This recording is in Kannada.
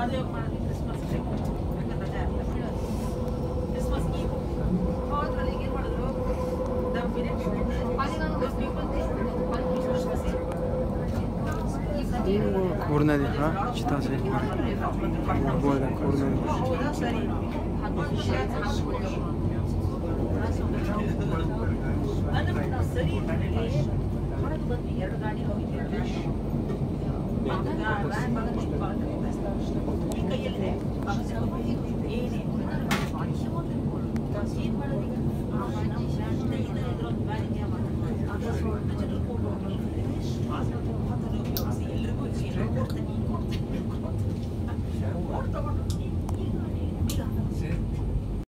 ಅದೇ ಮಾಡೋದು ಕ್ರಿಸ್ಮಸ್ ಕ್ರಿಸ್ಮಸ್ ಈವ್ ಅದ್ರಲ್ಲಿ ಏನು ಮಾಡಿದ್ರು Kurna diyor ha, çıta şey. Burada kurna. ಸರಿ ಹೊರಗೆ ಬಂದು 2 ಗಾಡಿ ಹೋಗಿದ್ದೀವಿ ಈ ಕೈಯಲ್ಲಿದೆ ಏನೇ ಏನು ಮಾಡೋದು